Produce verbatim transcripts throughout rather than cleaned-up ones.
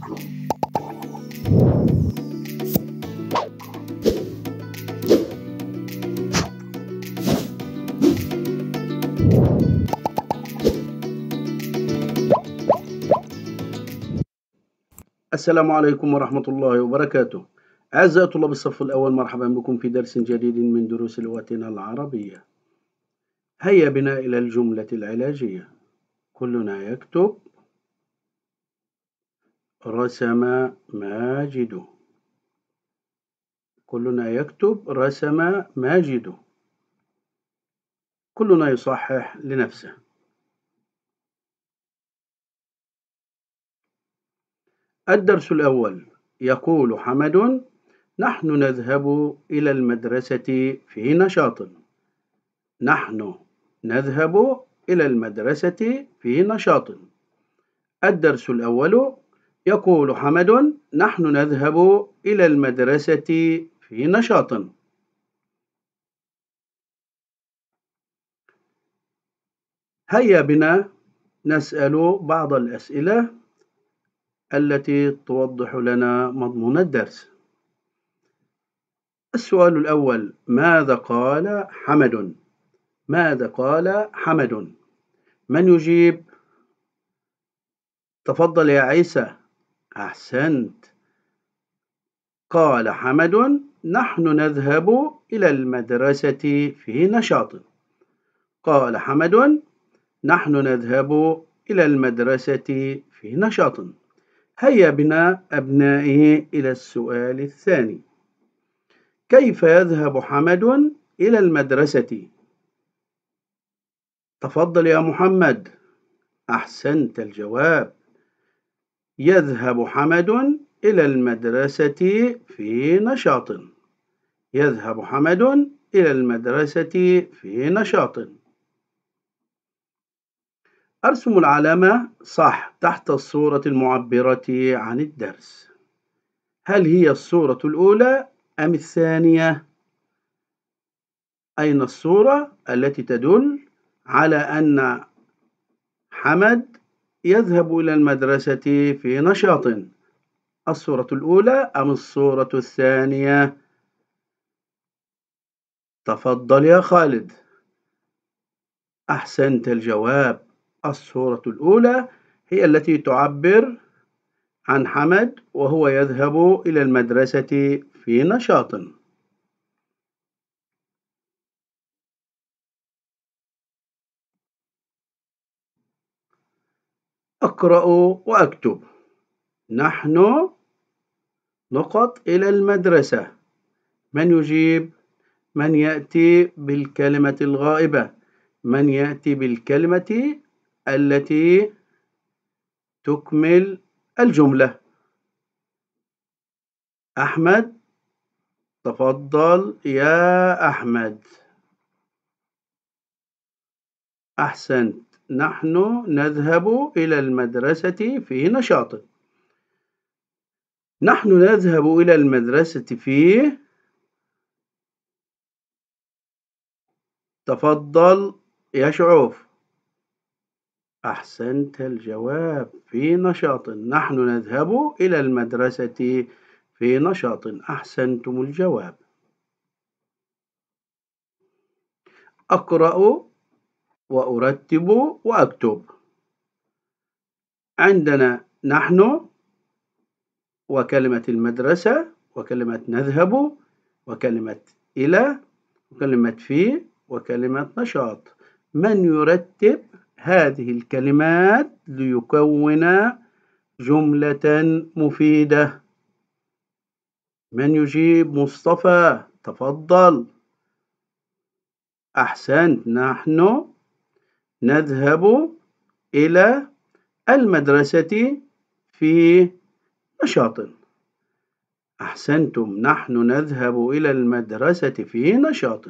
السلام عليكم ورحمة الله وبركاته. أعزائي طلاب الصف الأول، مرحبا بكم في درس جديد من دروس لغتنا العربية. هيا بنا إلى الجملة العلاجية. كلنا يكتب رسم ماجد. كلنا يكتب رسم ماجد. كلنا يصحح لنفسه. الدرس الأول. يقول حمد: نحن نذهب إلى المدرسة في نشاط. نحن نذهب إلى المدرسة في نشاط. الدرس الأول. يقول حمد: نحن نذهب إلى المدرسة في نشاط. هيا بنا نسأل بعض الأسئلة التي توضح لنا مضمون الدرس. السؤال الأول: ماذا قال حمد؟ ماذا قال حمد؟ من يجيب؟ تفضل يا عيسى. أحسنت. قال حمد: نحن نذهب إلى المدرسة في نشاط. قال حمد: نحن نذهب إلى المدرسة في نشاط. هيا بنا أبنائي إلى السؤال الثاني. كيف يذهب حمد إلى المدرسة؟ تفضل يا محمد. أحسنت الجواب. يذهب حمد إلى المدرسة في نشاط. يذهب حمد إلى المدرسة في نشاط. أرسم العلامة صح تحت الصورة المعبرة عن الدرس. هل هي الصورة الأولى أم الثانية؟ أين الصورة التي تدل على أن حمد يذهب إلى المدرسة في نشاط؟ الصورة الأولى أم الصورة الثانية؟ تفضل يا خالد. أحسنت الجواب. الصورة الأولى هي التي تعبر عن حمد وهو يذهب إلى المدرسة في نشاط. أقرأ وأكتب. نحن نقط إلى المدرسة. من يجيب؟ من يأتي بالكلمة الغائبة؟ من يأتي بالكلمة التي تكمل الجملة؟ أحمد. تفضل يا أحمد. أحسنت. نحن نذهب إلى المدرسة في نشاط. نحن نذهب إلى المدرسة في. تفضل يا شعوف. أحسنت الجواب. في نشاط. نحن نذهب إلى المدرسة في نشاط. أحسنتم الجواب. أقرأ وأرتب وأكتب. عندنا نحن وكلمة المدرسة وكلمة نذهب وكلمة إلى وكلمة في وكلمة نشاط. من يرتب هذه الكلمات ليكون جملة مفيدة؟ من يجيب؟ مصطفى. تفضل. أحسنت. نحن نذهب إلى المدرسة في نشاط. أحسنتم. نحن نذهب إلى المدرسة في نشاط.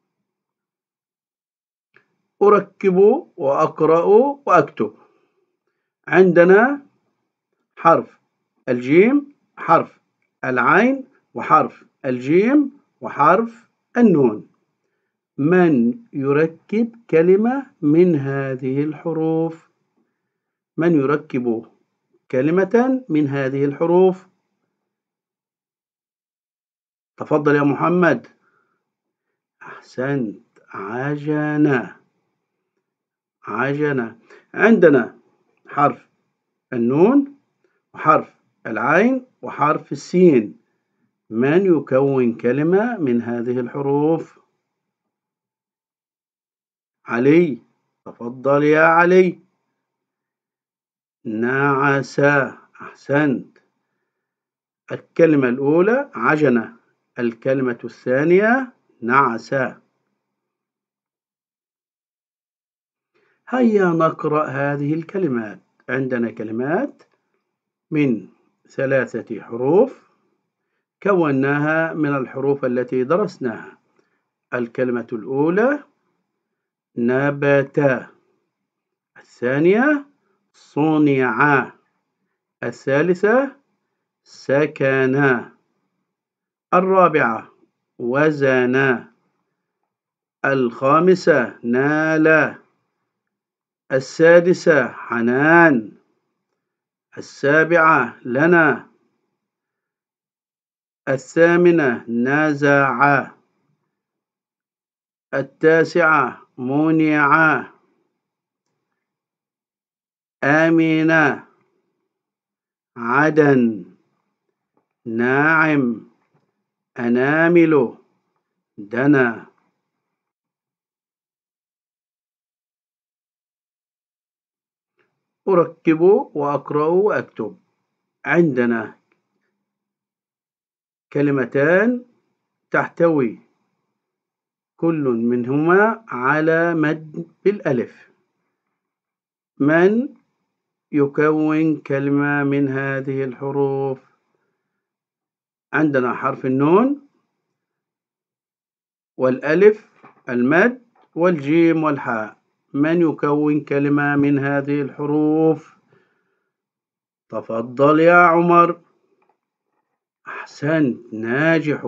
أركب وأقرأ وأكتب. عندنا حرف الجيم، حرف العين، وحرف الجيم، وحرف النون. من يركب كلمة من هذه الحروف؟ من يركب كلمة من هذه الحروف. تفضل يا محمد. أحسنت. عجنة. عجنة. عندنا حرف النون وحرف العين وحرف السين. من يكون كلمة من هذه الحروف؟ علي. تفضل يا علي. نعس. أحسنت. الكلمة الأولى عجنة، الكلمة الثانية نعس. هيا نقرأ هذه الكلمات. عندنا كلمات من ثلاثة حروف كوناها من الحروف التي درسناها. الكلمة الأولى نبت، الثانية صنع، الثالثة سكن، الرابعة وزن، الخامسة نال، السادسة حنان، السابعة لنا، الثامنة نزع، التاسعة منع، آمن، عدن، ناعم، أنامل، دنا. أركب وأقرأ وأكتب. عندنا كلمتان تحتوي كل منهما على مد بالألف. من يكون كلمة من هذه الحروف؟ عندنا حرف النون والألف المد والجيم والحاء. من يكون كلمة من هذه الحروف؟ تفضل يا عمر. أحسنت. ناجح.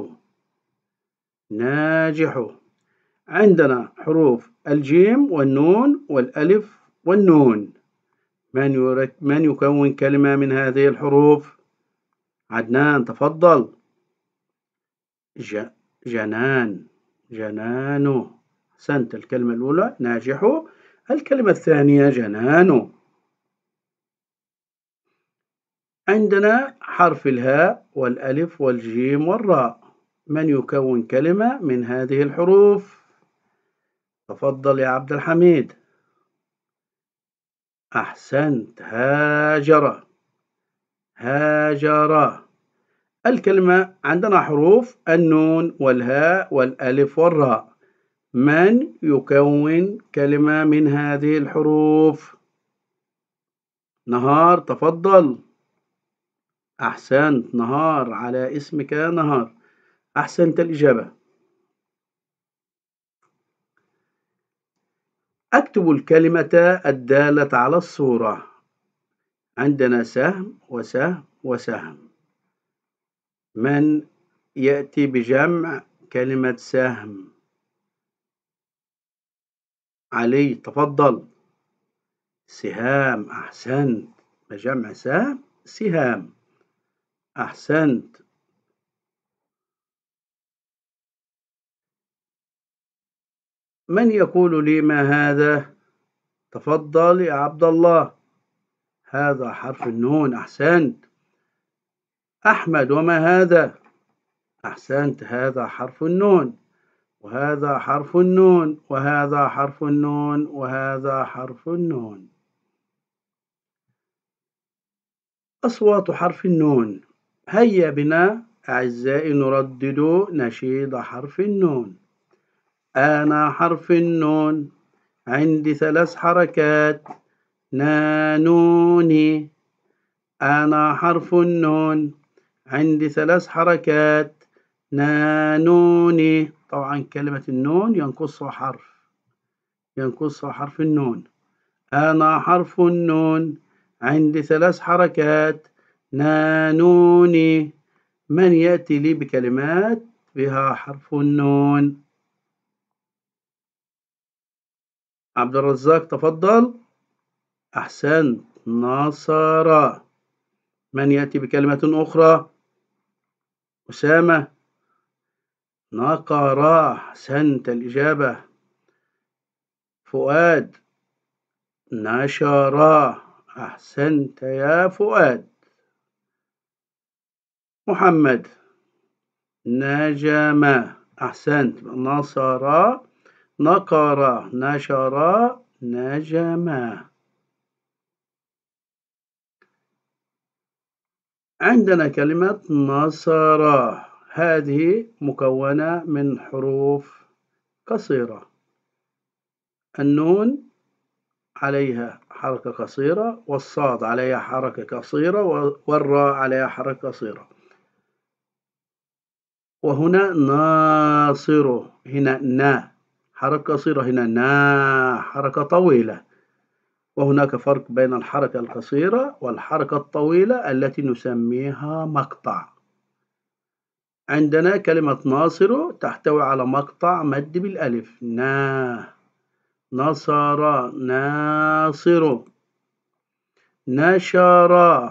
ناجح. عندنا حروف الجيم والنون والألف والنون. من يرك من يكون كلمة من هذه الحروف؟ عدنان تفضل. ج... جنان. جنان. أحسنت. الكلمة الأولى ناجح، الكلمة الثانية جنان. عندنا حرف الهاء والألف والجيم والراء. من يكون كلمة من هذه الحروف؟ تفضل يا عبد الحميد. أحسنت. هاجر. هاجر. الكلمة عندنا حروف النون والهاء والألف والراء. من يكون كلمة من هذه الحروف؟ نهار تفضل. أحسنت. نهار على اسمك يا نهار. أحسنت الإجابة. أكتب الكلمة الدالة على الصورة. عندنا سهم وسهم وسهم. من يأتي بجمع كلمة سهم؟ علي تفضل. سهام. أحسنت. بجمع سهم سهام. أحسنت. من يقول لي ما هذا؟ تفضل يا عبد الله. هذا حرف النون. أحسنت. أحمد وما هذا؟ أحسنت. هذا حرف النون وهذا حرف النون وهذا حرف النون وهذا حرف النون. أصوات حرف النون. هيا بنا أعزائي نردد نشيد حرف النون. أنا حرف النون عندي ثلاث حركات نانوني. أنا حرف النون عندي ثلاث حركات نانوني. طبعا كلمة النون ينقصها حرف ينقصها حرف النون. أنا حرف النون عندي ثلاث حركات نانوني. من يأتي لي بكلمات بها حرف النون؟ عبد الرزاق تفضل. أحسنت. نصر. من يأتي بكلمة أخرى؟ أسامة. نقرا، أحسنت الإجابة. فؤاد. نشرا، أحسنت يا فؤاد. محمد. نجم، أحسنت. نصر، نقر، نشر، نجم. عندنا كلمة نصر، هذه مكونة من حروف قصيرة. النون عليها حركة قصيرة، والصاد عليها حركة قصيرة، والراء عليها حركة قصيرة. وهنا ناصر، هنا نا حركة قصيرة، هنا نا حركة طويلة. وهناك فرق بين الحركة القصيرة والحركة الطويلة التي نسميها مقطع. عندنا كلمة ناصر تحتوي على مقطع مد بالألف، نا. نصر، ناصر. نشر،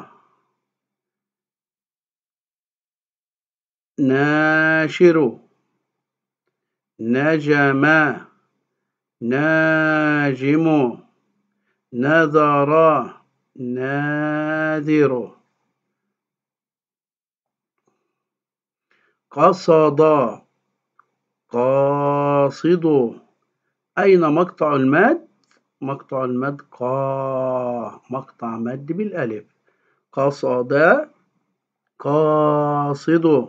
ناشر. نجم، ناجم. نذر، ناذر. قصد، قاصد. أين مقطع المد؟ مقطع المد قا، مقطع مد بالألف. قصد، قاصد.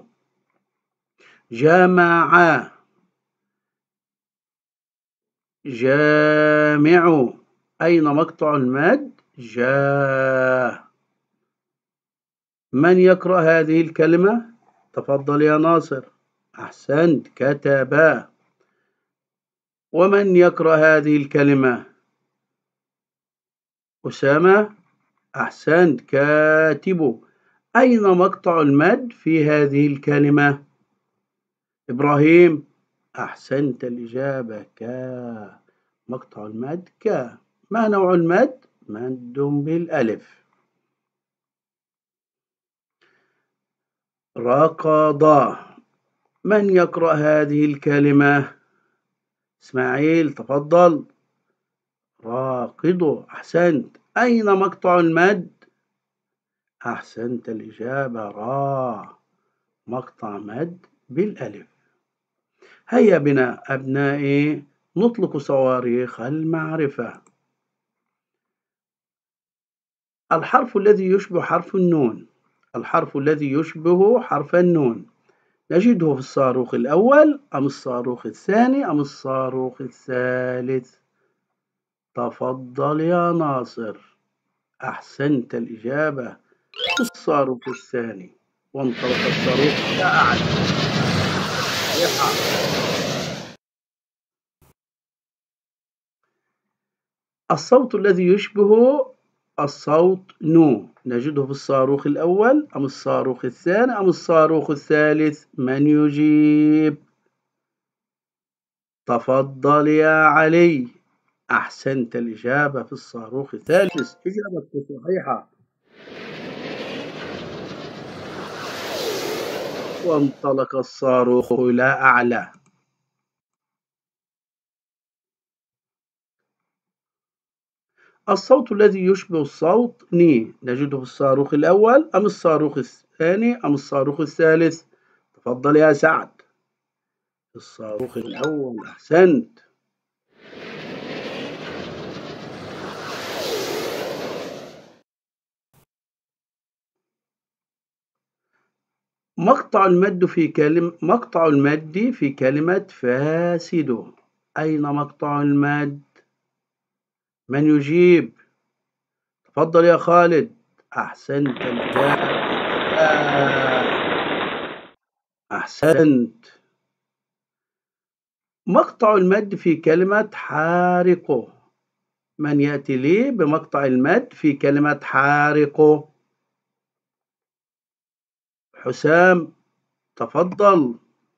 جمع، جامع. أين مقطع المد؟ جا. من يقرأ هذه الكلمة؟ تفضل يا ناصر. أحسنت، كتب. ومن يقرأ هذه الكلمة؟ أسامة. أحسنت، كاتب. أين مقطع المد في هذه الكلمة؟ إبراهيم. أحسنت الإجابة، كا. مقطع المد كا. ما نوع المد؟ مد بالألف. ركض. من يقرأ هذه الكلمة؟ إسماعيل، تفضل. راقد، أحسنت. أين مقطع المد؟ أحسنت الإجابة، را. مقطع مد بالألف. هيا بنا أبنائي نطلق صواريخ المعرفة. الحرف الذي يشبه حرف النون، الحرف الذي يشبه حرف النون نجده في الصاروخ الأول أم الصاروخ الثاني أم الصاروخ الثالث؟ تفضل يا ناصر. أحسنت الإجابة، في الصاروخ الثاني. وانطلق الصاروخ إلى أعلى. الصوت الذي يشبه الصوت نو نجده في الصاروخ الأول أم الصاروخ الثاني أم الصاروخ الثالث؟ من يجيب؟ تفضل يا علي. أحسنت الإجابة، في الصاروخ الثالث. إجابتك صحيحة. وانطلق الصاروخ إلى أعلى. الصوت الذي يشبه الصوت ني نجده في الصاروخ الأول أم الصاروخ الثاني أم الصاروخ الثالث؟ تفضل يا سعد. الصاروخ الأول، أحسنت. مقطع المد في كلمة مقطع المد في كلمة فاسد. أين مقطع المد؟ من يجيب؟ تفضل يا خالد. أحسنت الإجابة، أحسنت. مقطع المد في كلمة حارق. من يأتي لي بمقطع المد في كلمة حارق؟ حسام، تفضل.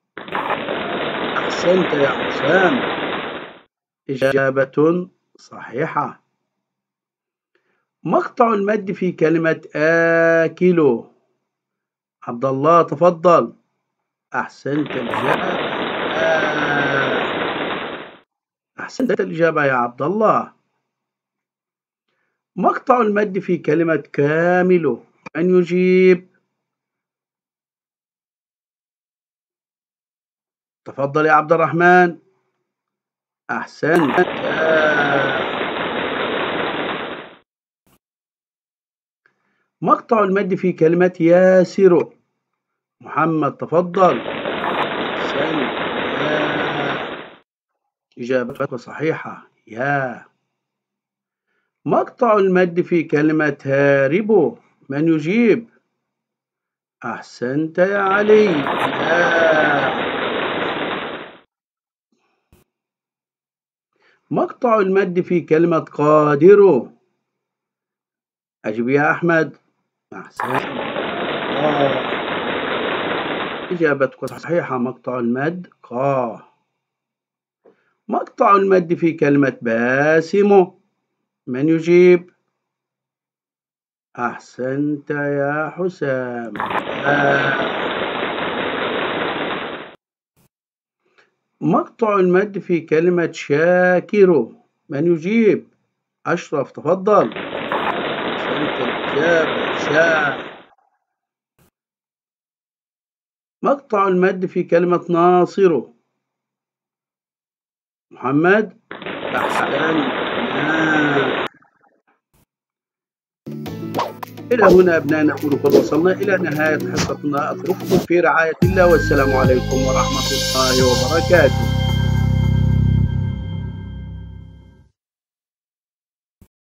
أحسنت يا حسام، إجابة صحيحة. مقطع المد في كلمة آكل. عبد الله تفضل. أحسنت الإجابة. آه. أحسنت الإجابة يا عبد الله. مقطع المد في كلمة كامل. من يجيب؟ تفضل يا عبد الرحمن. أحسنت. آه. مقطع المد في كلمة ياسر. محمد تفضل. أحسنت. يا. إجابتك صحيحة. يا. مقطع المد في كلمة هارب. من يجيب؟ أحسنت يا علي. يا. مقطع المد في كلمة قادر. أجب يا أحمد. أحسنت. آه. إجابتك صحيحة. مقطع المد قا. مقطع المد في كلمة باسم. من يجيب؟ أحسنت يا حسام. آه. مقطع المد في كلمة شاكر. من يجيب؟ أشرف تفضل. أحسنت الإجابة. شا. مقطع المد في كلمة ناصر. محمد. أحسنت. آه. إلى هنا أبناء نكون قد وصلنا إلى نهاية حصتنا. أترككم في رعاية الله والسلام عليكم ورحمة الله وبركاته.